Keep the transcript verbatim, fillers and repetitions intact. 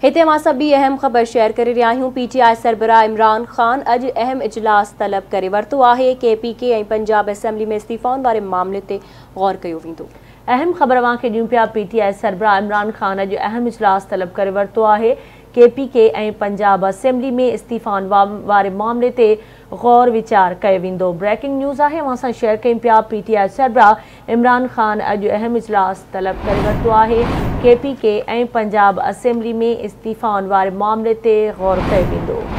हिते मां सभी अहम ख़बर शेयर करे रहा हूँ। पीटीआई सरबराह इमरान खान अज अहम इजलास तलब करे वरतो है। के पी के और पंजाब असेंबली में इस्तीफ़ाउन वाले मामले ते गौर किया वेंदो। अहम ख़बर अवां खे ॾियूं पिया। पीटीआई सरबराह इमरान खान अज अहम इजलास तलब करे वरतो है। के पी के और पंजाब असेंबली में इस्तीफ़ाउन वारे मामले ते गौर विचार किया वेंदो। ब्रेकिंग न्यूज़ है अवां सां शेयर कयूं पिया। पीटीआई सरबराह इमरान खान अज अहम इजलास तलब करे वरतो है। के पी के और पंजाब असेंबली में इस्तीफ़ाउन वारे मामले ते गौर किया वेंदो।